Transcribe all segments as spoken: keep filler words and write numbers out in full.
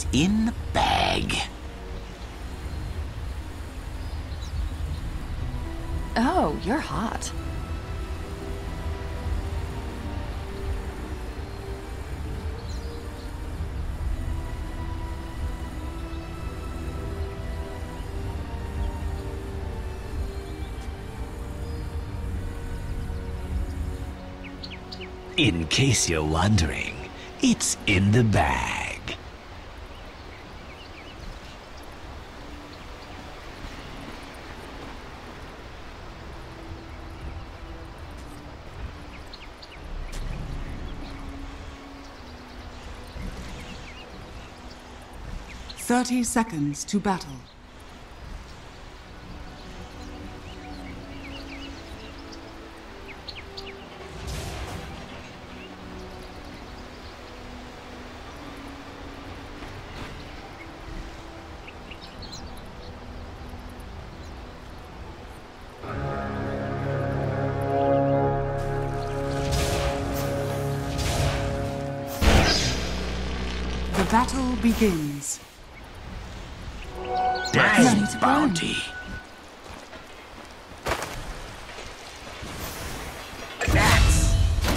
in the bag. Oh, you're hot. In case you're wondering, it's in the bag. Thirty seconds to battle. The battle begins. Death's bounty. That's...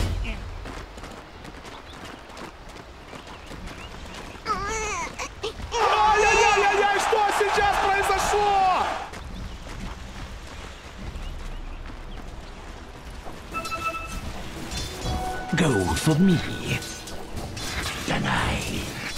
Ай-яй-яй-яй-яй, что сейчас произошло? Go for me. Denied.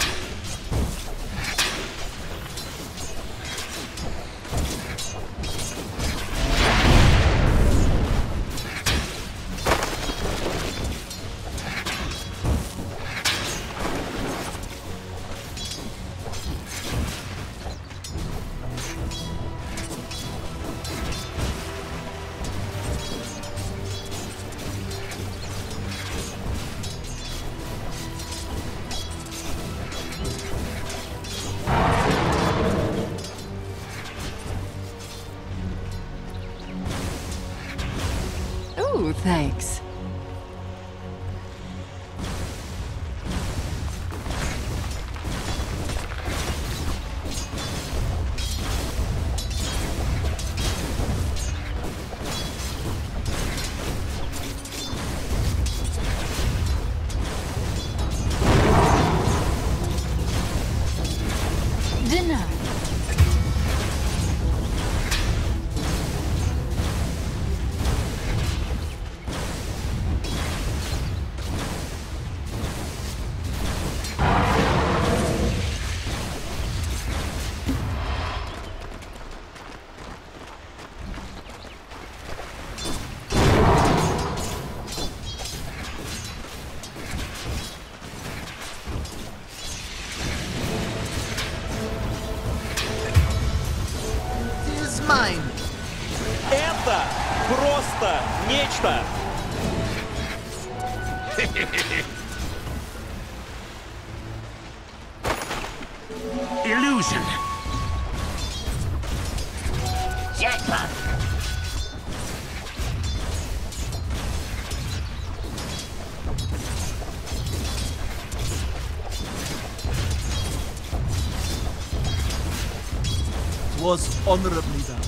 Ooh, thanks. Dinner. Mine. Это просто нечто. Illusion. Jackpot. Was honorably done.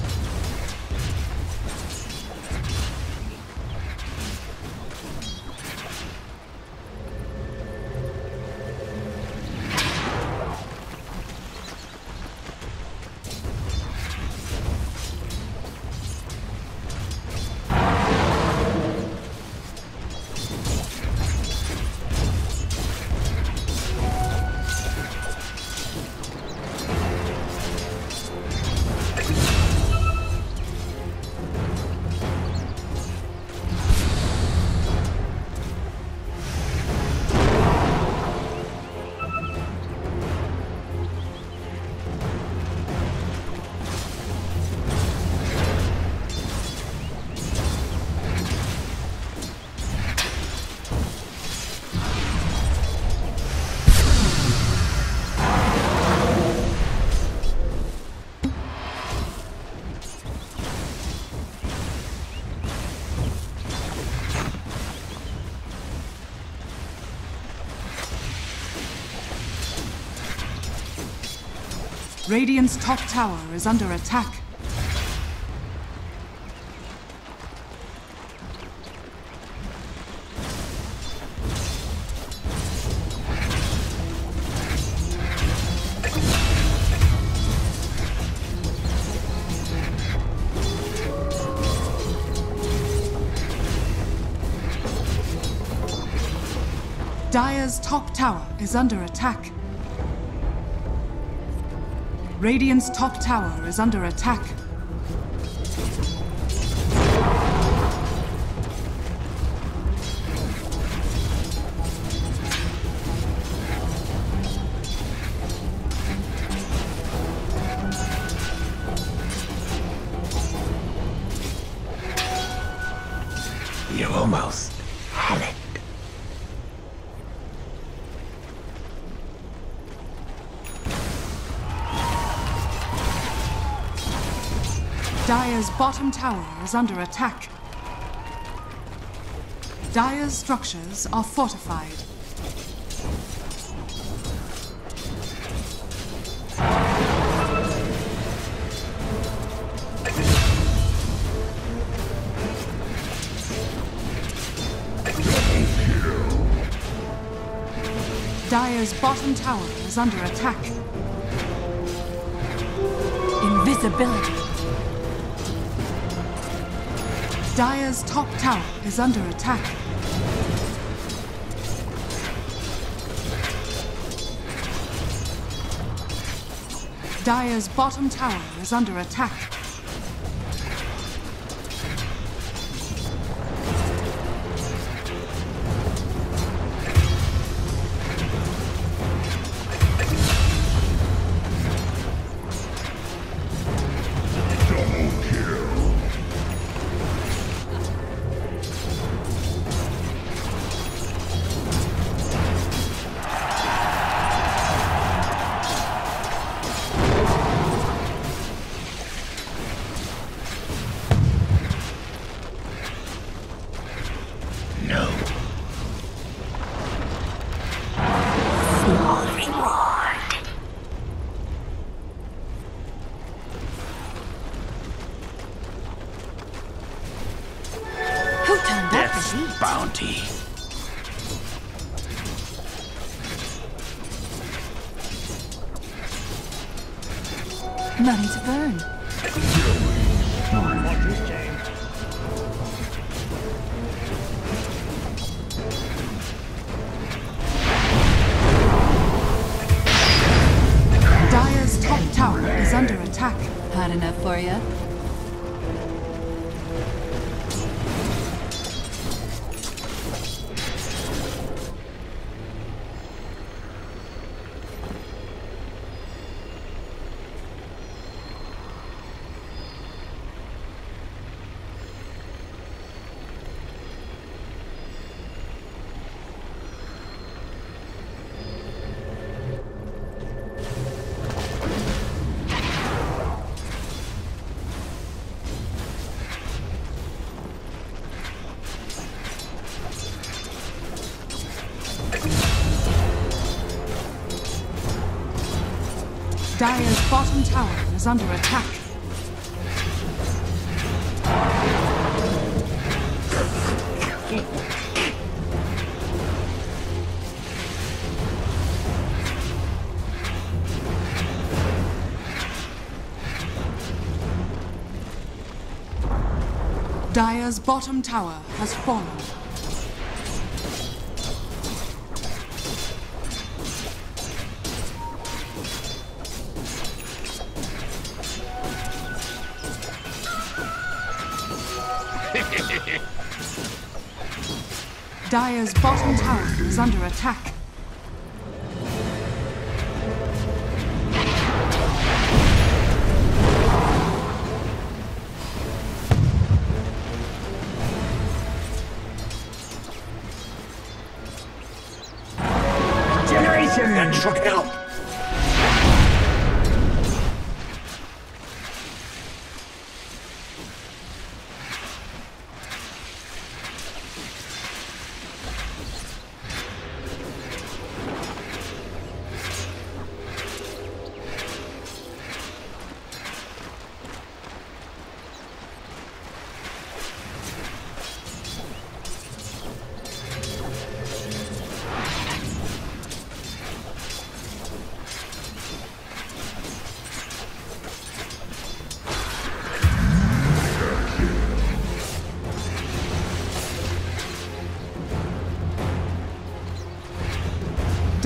Radiant's top tower is under attack. Dire's top tower is under attack. Radiant's top tower is under attack. You almost had it. Dire's bottom tower is under attack. Dire's structures are fortified. Dire's bottom tower is under attack. Invisibility. Dire's top tower is under attack. Dire's bottom tower is under attack. Death's bounty. Money to burn. Dire's top tower is under attack. Hot enough for you? Dire's bottom tower is under attack. Dire's bottom tower has fallen. Dire's bottom tower is under attack. Generation that should help.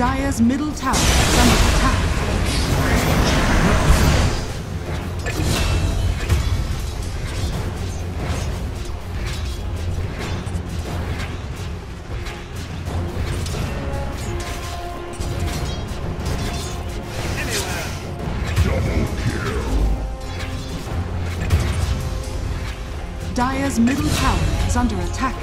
Dire's middle tower is under attack. Dire's middle tower is under attack.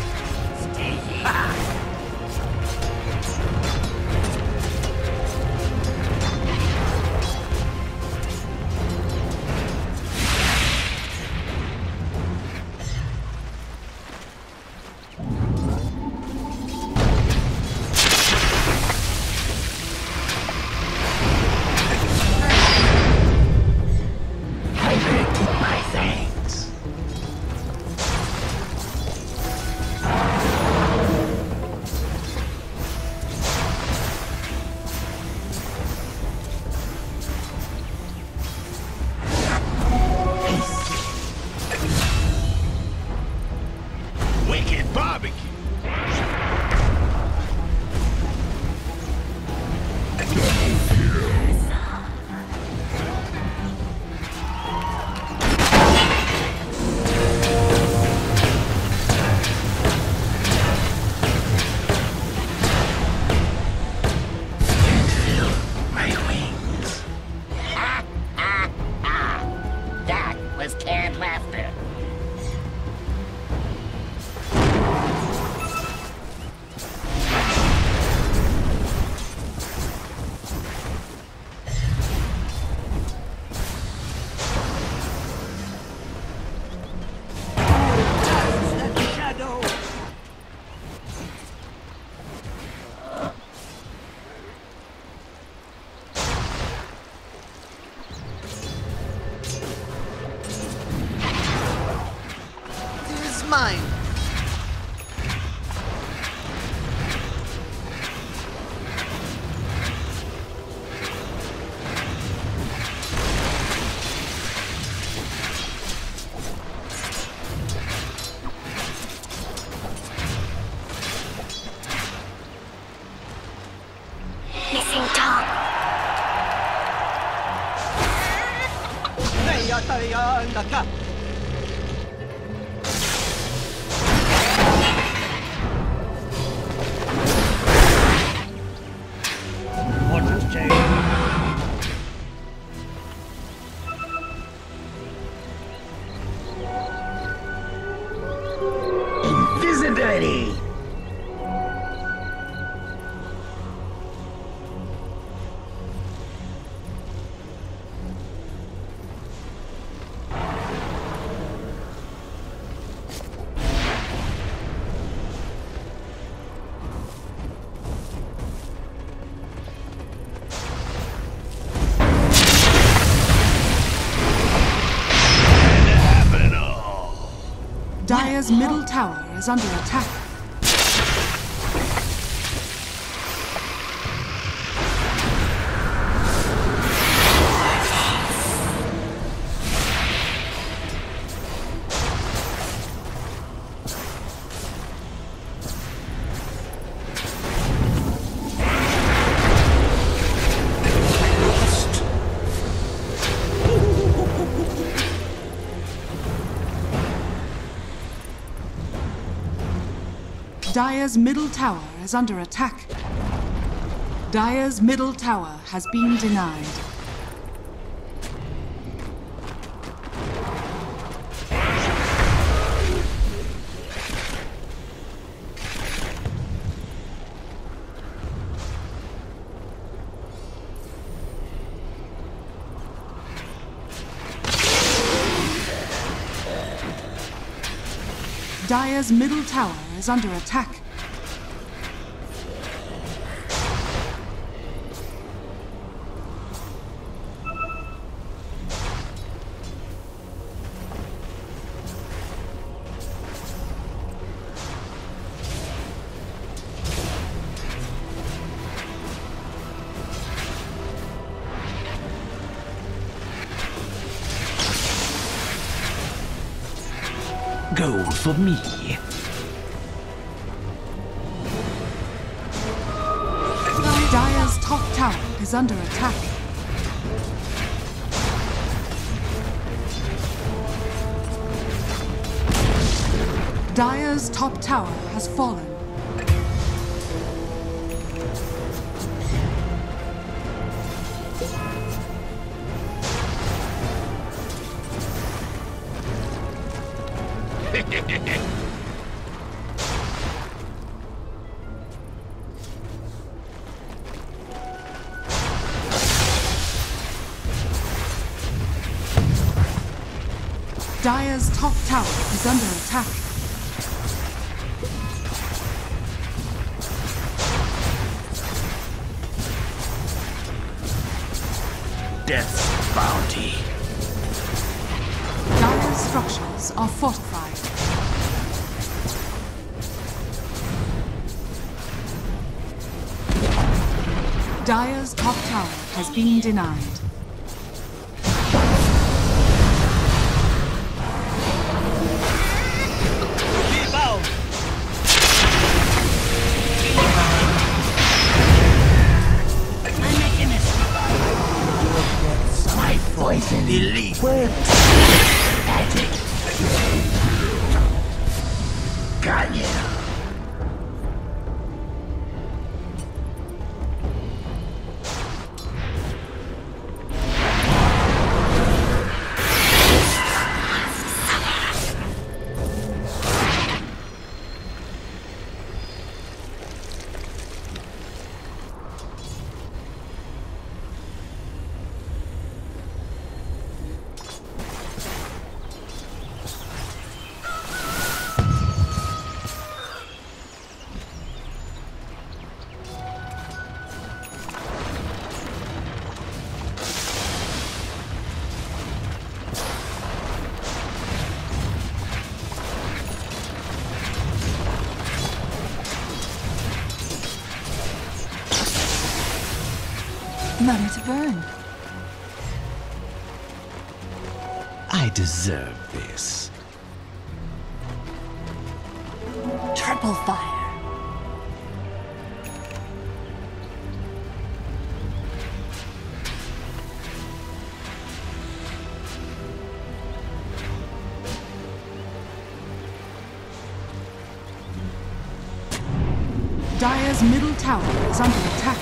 Mine. Missing top. Invisibility! Dire's middle tower is under attack. Dire's middle tower is under attack. Dire's middle tower has been denied. Dire's middle tower is under attack. Go for me. Dire's is under attack. Dire's top tower has fallen. Dire's top tower is under attack. Death's bounty. Dire's structures are fortified. Dire's top tower has been denied. Poison elite works. Magic. Got you. Money to burn. I deserve this. Triple fire. Dire's middle tower is under attack.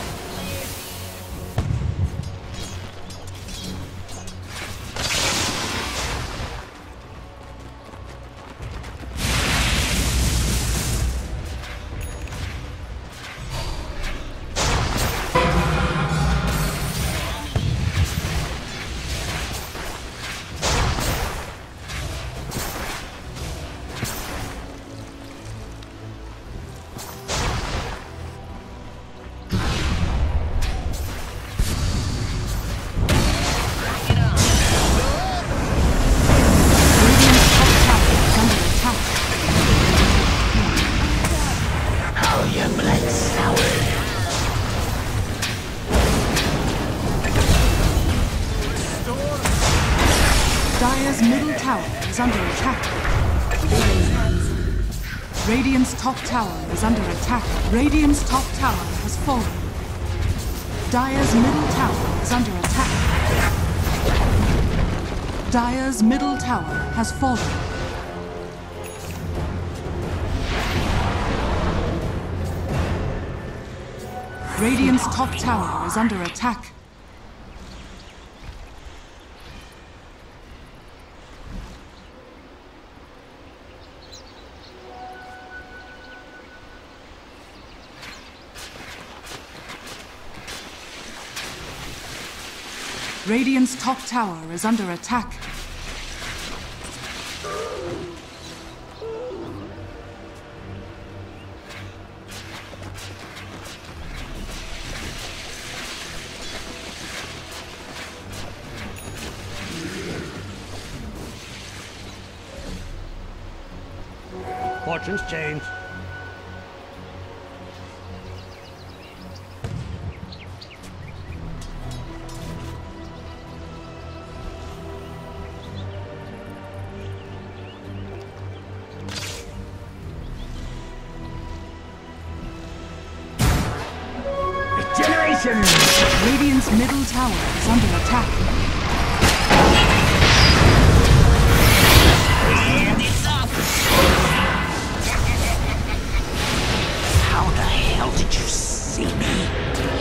Dire's middle tower is under attack. Radiant's top tower is under attack. Radiant's top tower has fallen. Dire's middle tower is under attack. Dire's middle tower has fallen. Radiant's top tower is under attack. Radiant's top tower is under attack. Fortunes change. Regeneration! Radiant's middle tower is under attack. And it's up! How the hell did you see me?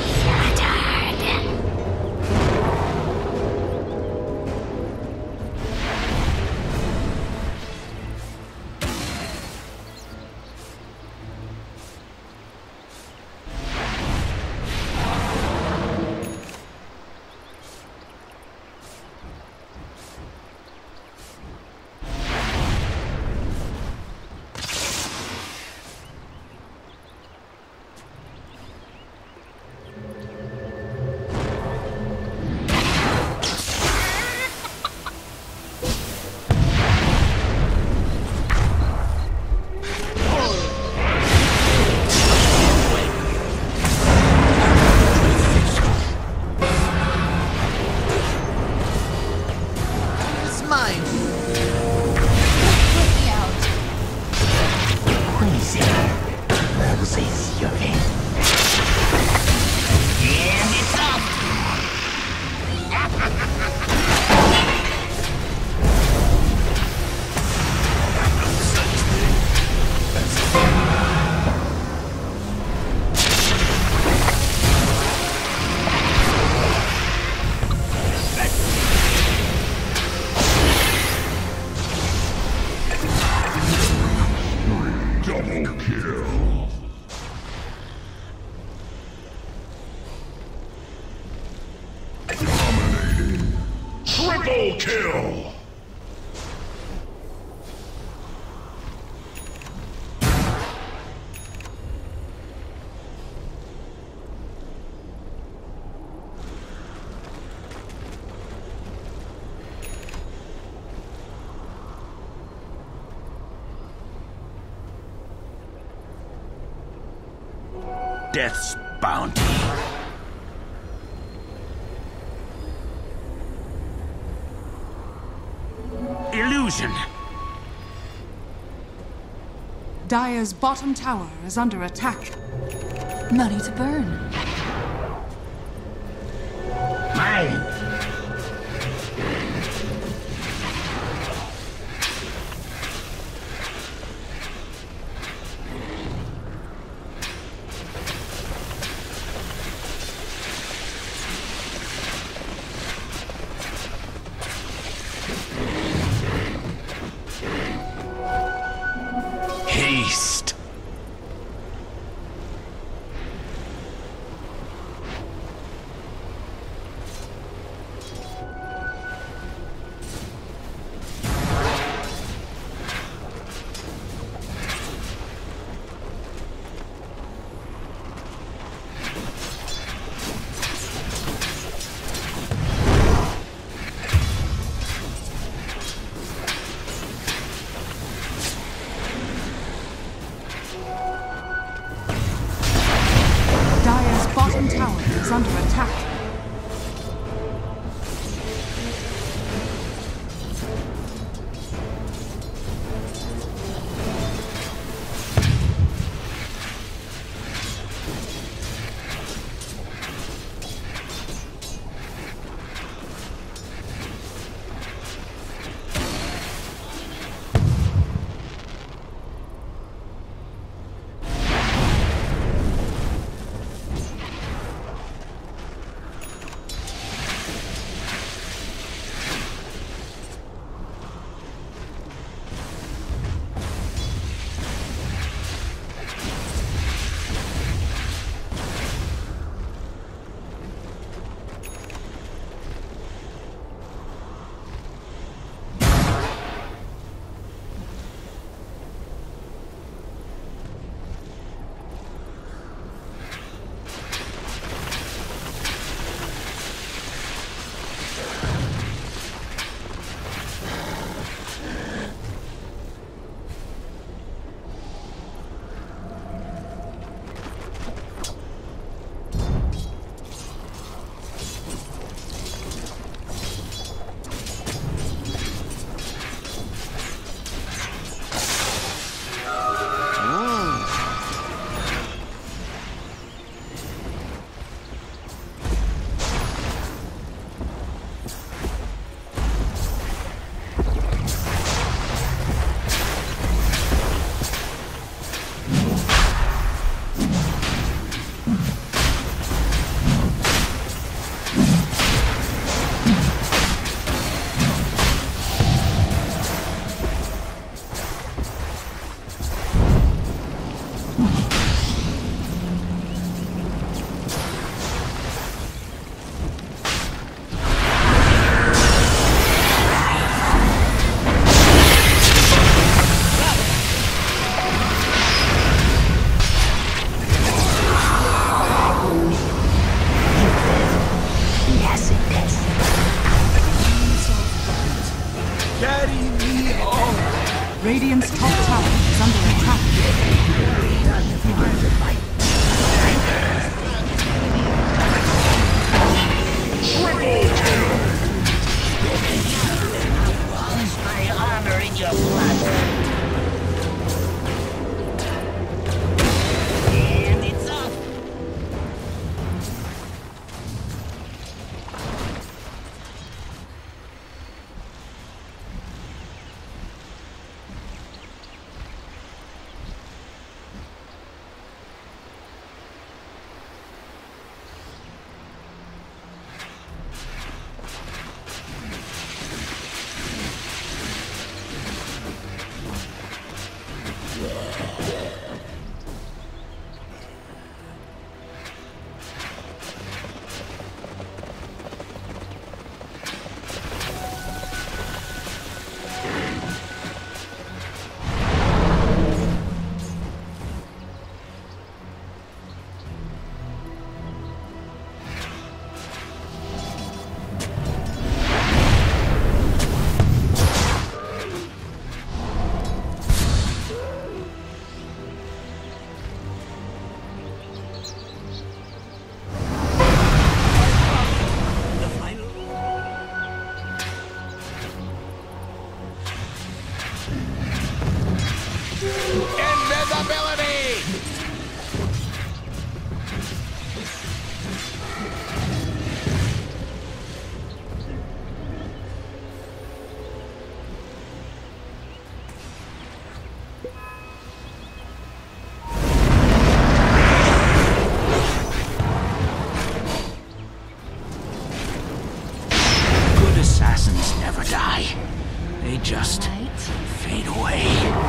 Triple kill! Death's bounty. Illusion. Dire's bottom tower is under attack. Money to burn. Mine. Haste. Radiant's top tower is under attack. My honor in your blood. And it's up. Assassins never die. They just fade away.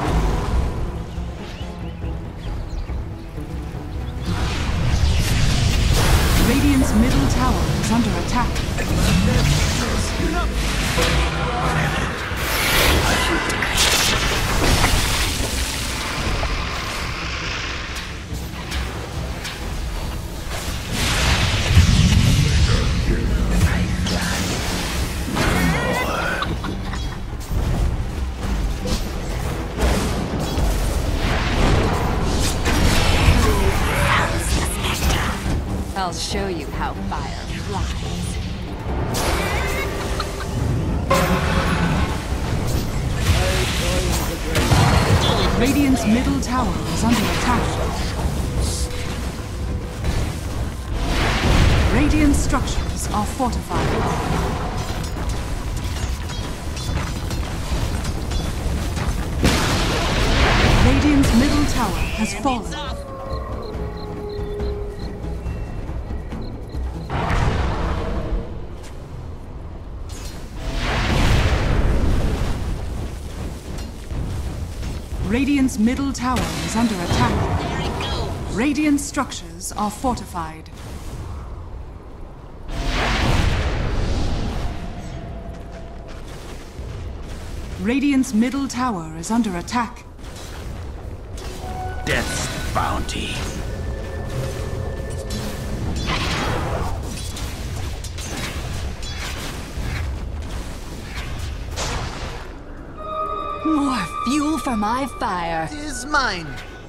Radiant's middle tower is under attack. I'll show you how fire flies. Radiant's middle tower is under attack. Radiant structures are fortified. Radiant's middle tower has fallen. Radiant's middle tower is under attack. There it goes. Radiant structures are fortified. Radiant's middle tower is under attack. Death's bounty. More fuel for my fire. It is mine.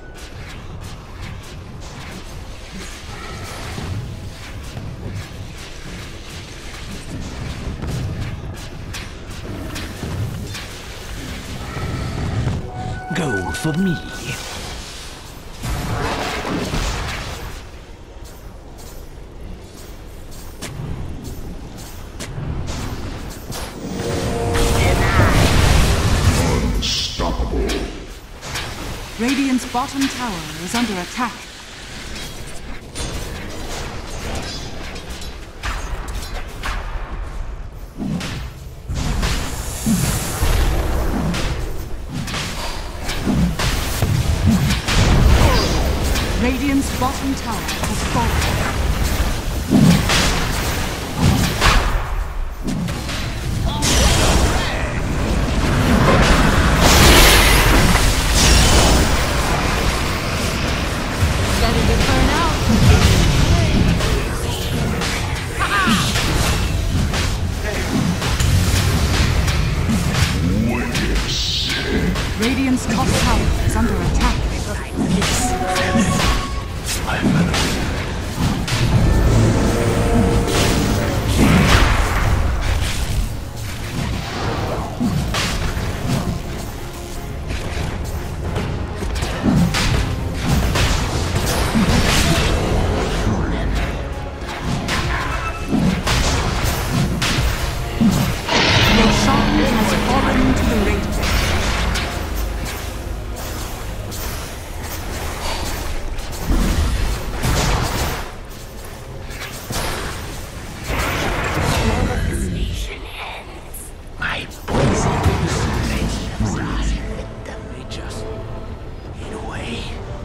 Gold for me. Radiant's bottom tower is under attack. Radiant's bottom tower has fallen. Radiant's top tower is under attack. Roshan has fallen to the Radiant. My poison is let them be just in a way.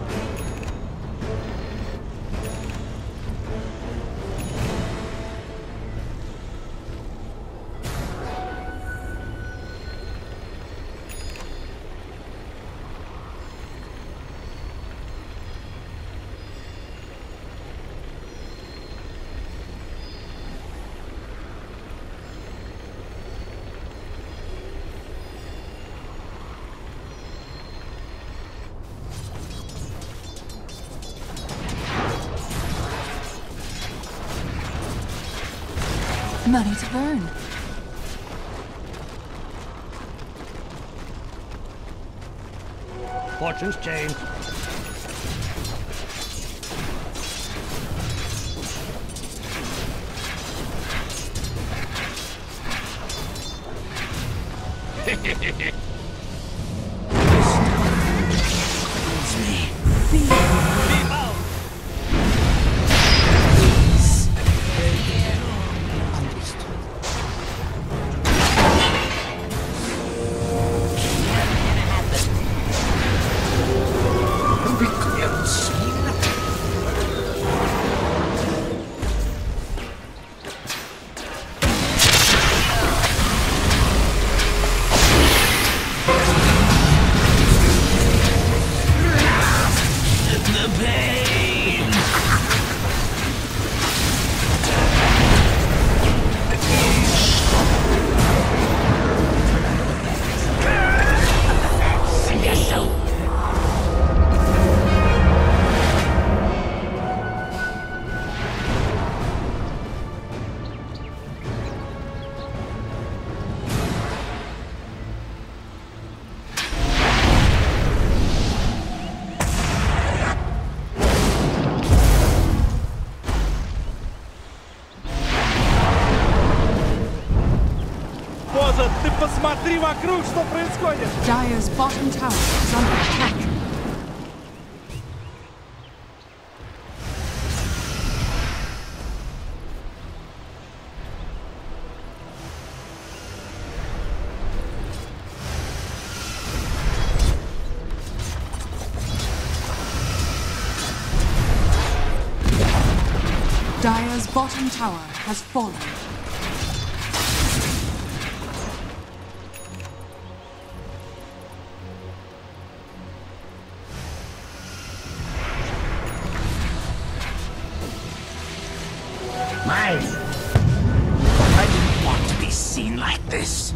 Money to burn. Fortune's changed. Ты посмотри вокруг, что происходит! Dire's bottom tower is under attack. Dire's bottom tower has fallen. Mine! I didn't want to be seen like this.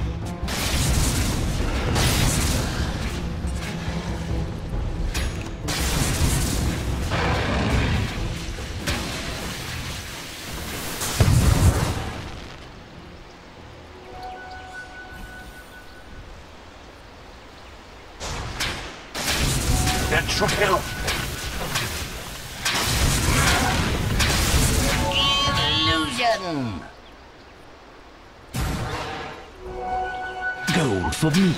That should help. Illusion! Gold for me.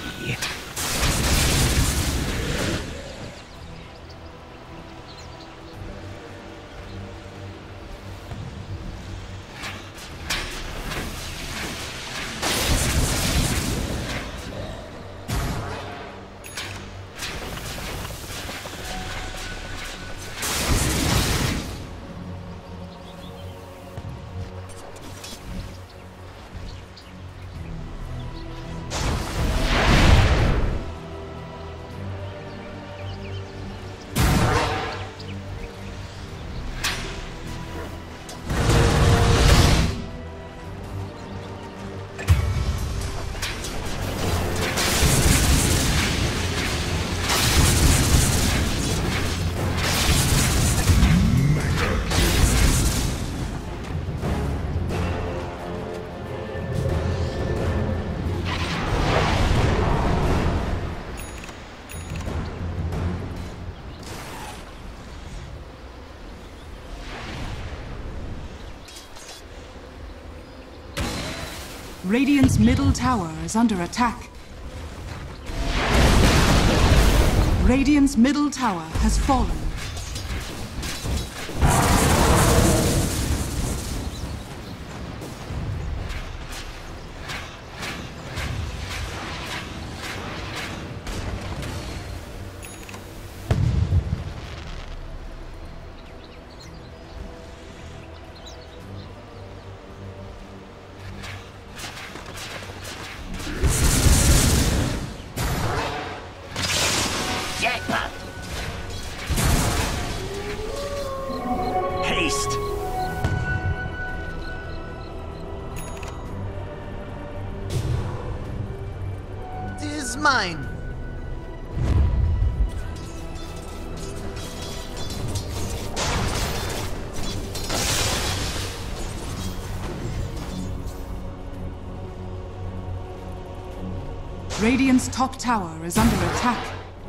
Radiant's middle tower is under attack. Radiant's middle tower has fallen. Jackpot! Haste! Tis mine. Radiant's top tower is under attack.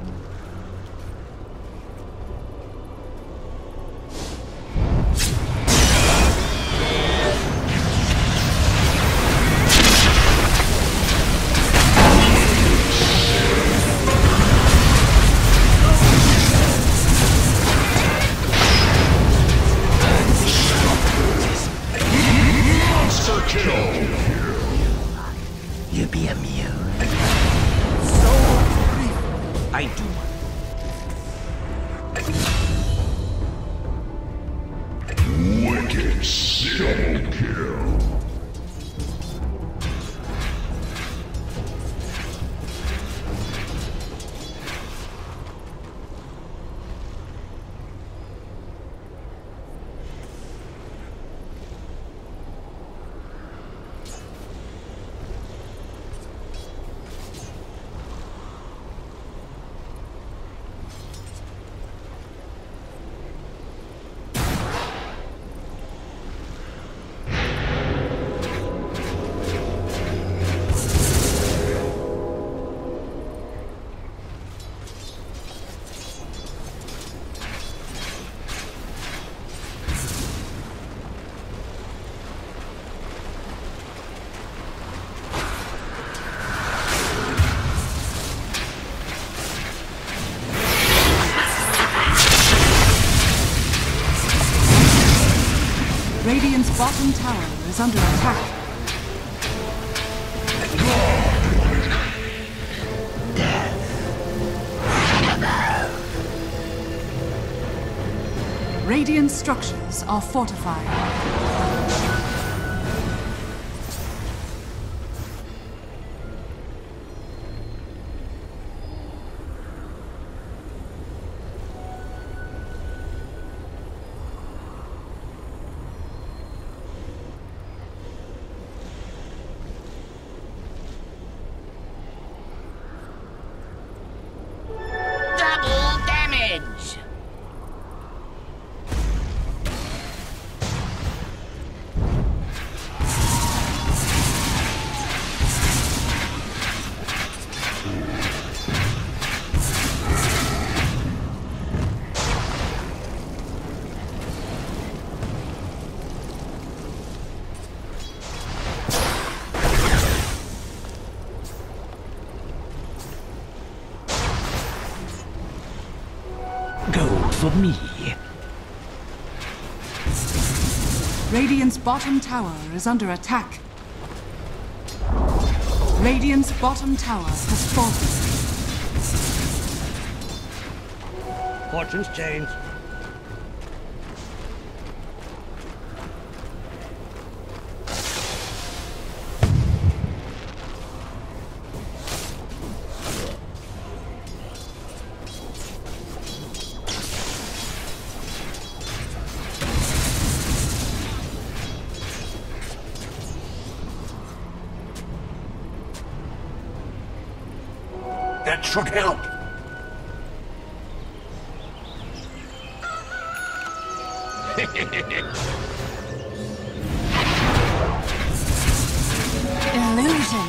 Monster kill. You be amused. So brief. I do. Wicked double kill. Radiant's bottom tower is under attack. Radiant structures are fortified. Double damage! Gold for me. Radiant's bottom tower is under attack. Radiant's bottom tower has fallen. Fortune's changed. That should help. Illusion.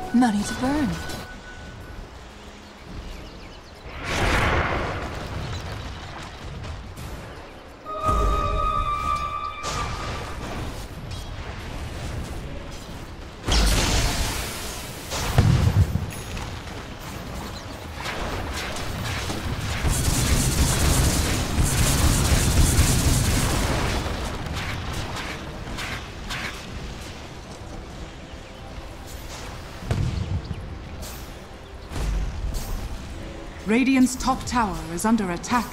Money to burn. Radiant's top tower is under attack.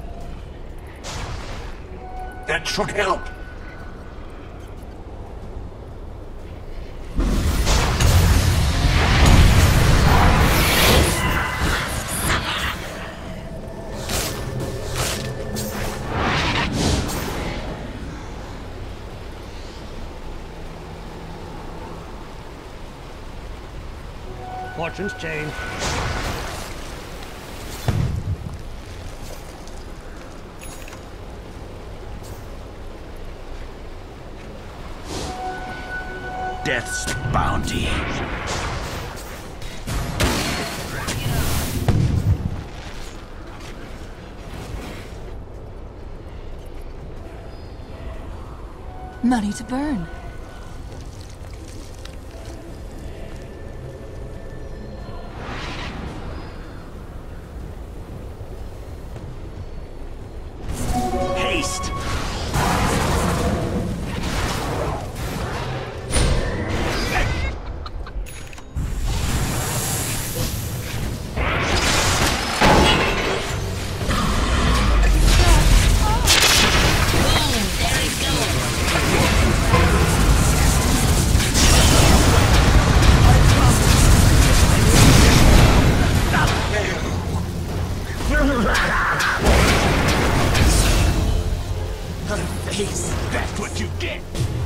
That should help. Fortune's changed. Death's bounty. Money to burn. Haste. That's what you get.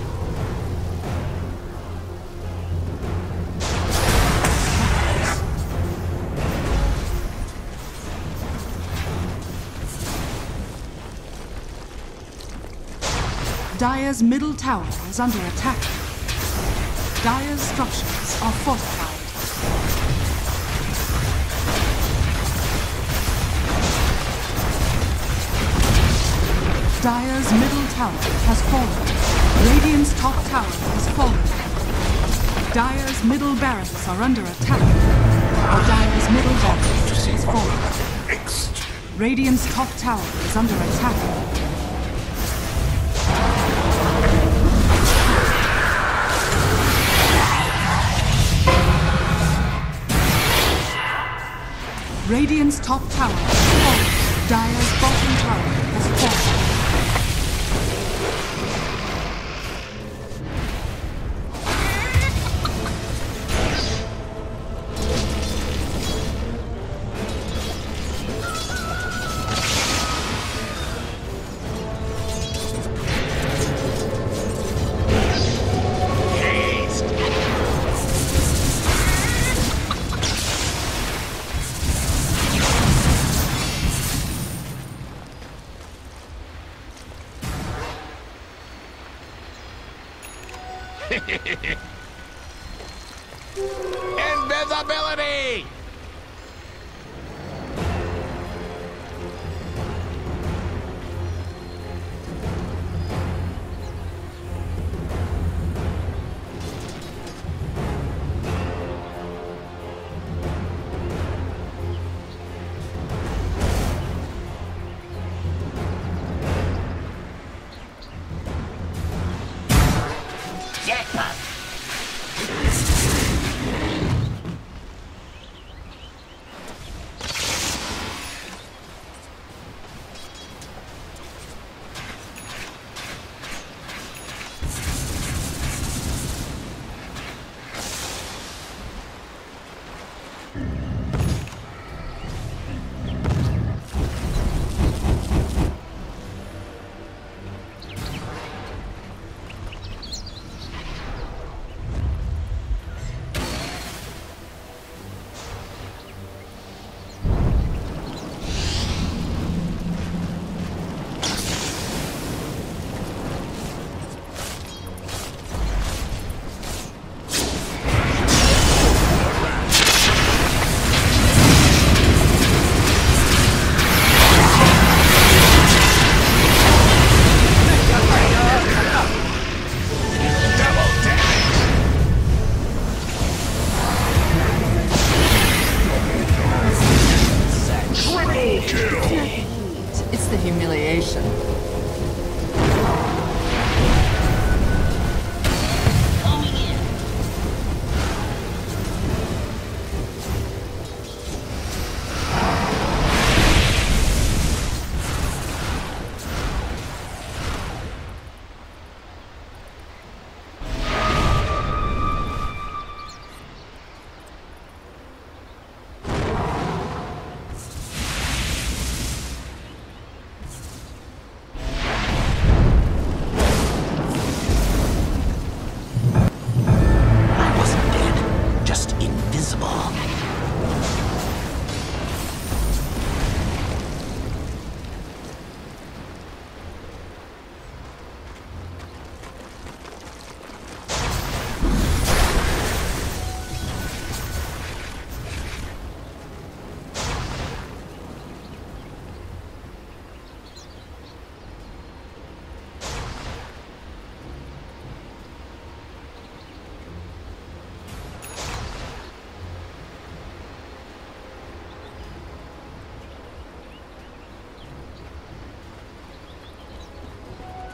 Dire's middle tower is under attack. Dire's structures are fortified. Dire's middle tower has fallen. Radiant's top tower has fallen. Dire's middle barracks are under attack. Dire's middle barracks is fallen. Radiant's top tower is under attack. Radiant's top tower has fallen. Dire's bottom tower has fallen. Invisibility! Jackpot!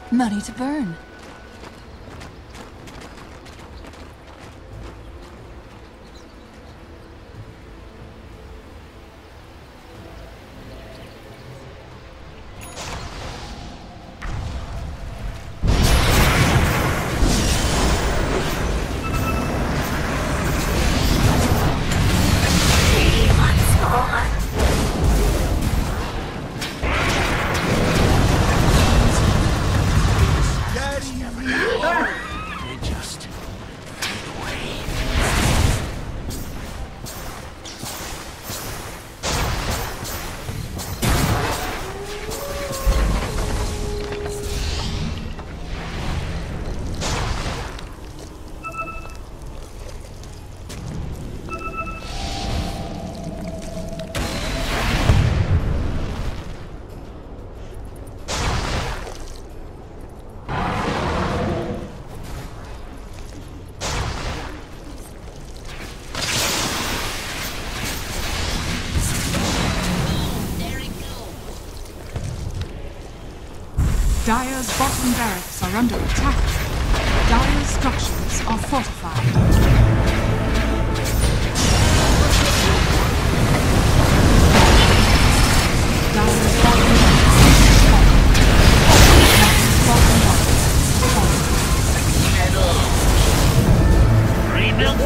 Money to burn. Dire's bottom barracks are under attack. Dire's structures are fortified. Dire's bottom barracks is falling. Dire's bottom barracks is falling. Rebuild.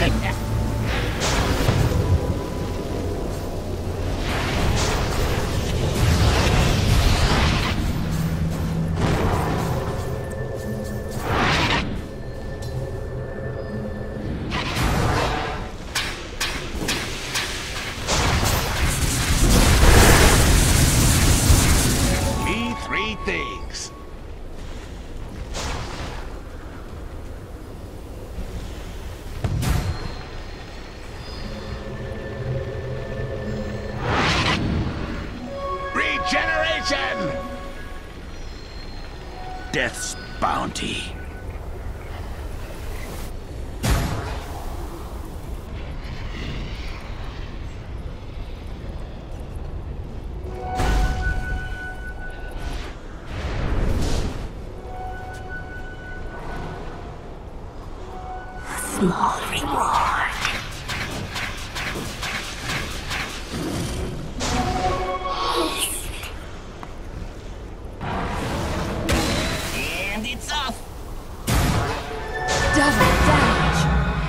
Things. Regeneration! Death's bounty. Small reward. And it's off! Double damage.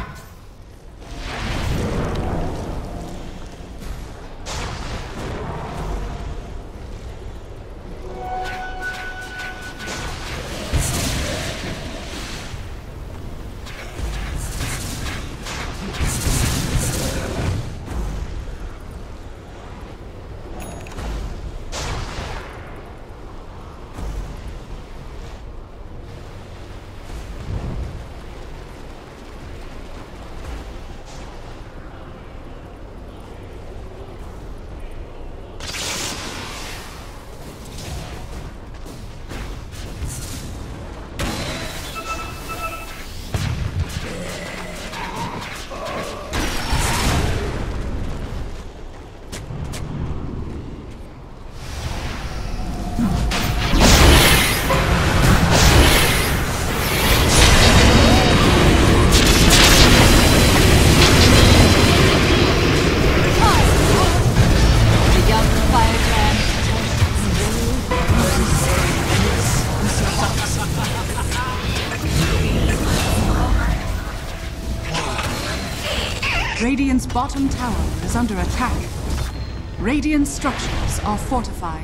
Radiant's bottom tower is under attack. Radiant structures are fortified.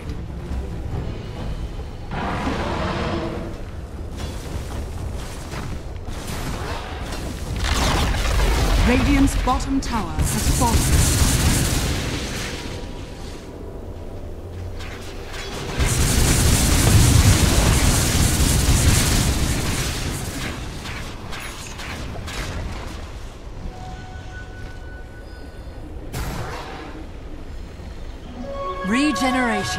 Radiant's bottom tower has fallen. Regeneration.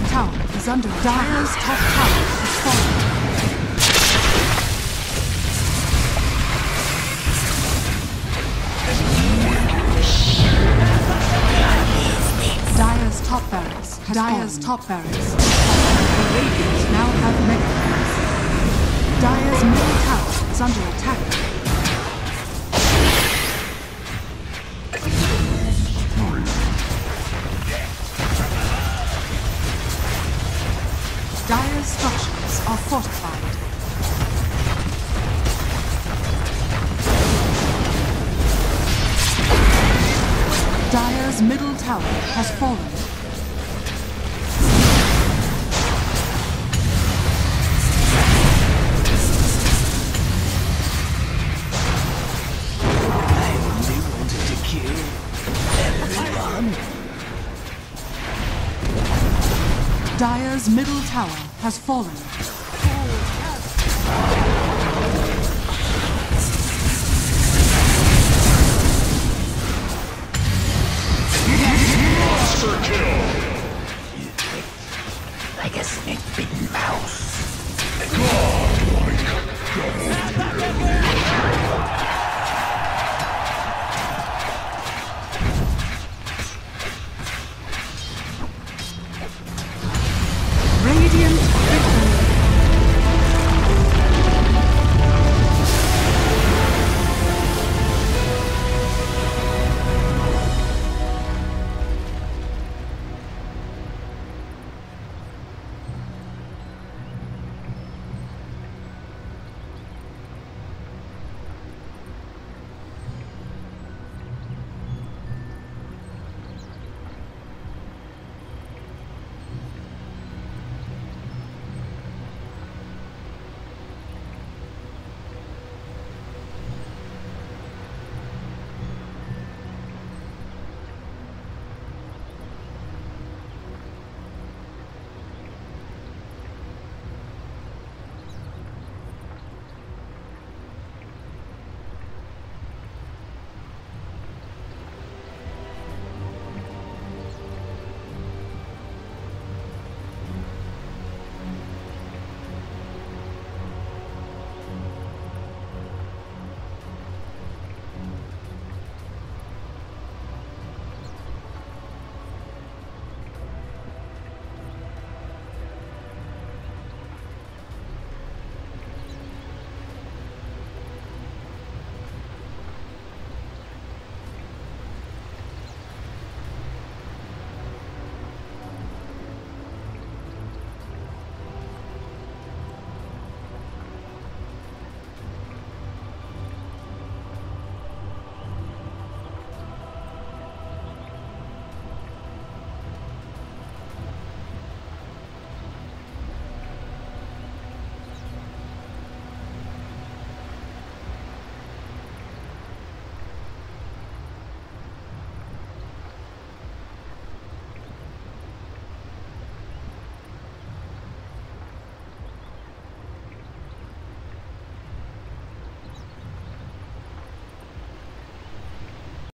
tower is under attack. Dire's top tower has fallen. Dire's top barracks has Dire's fallen. top barracks. The Radiant now have mega barracks. Dire's middle tower is under attack. Dire's structures are fortified. Dire's middle tower has fallen. I only wanted to kill everyone. Dire's middle tower has fallen. Monster kill! Like a snake-bitten mouse. Godlike double Radiant victory.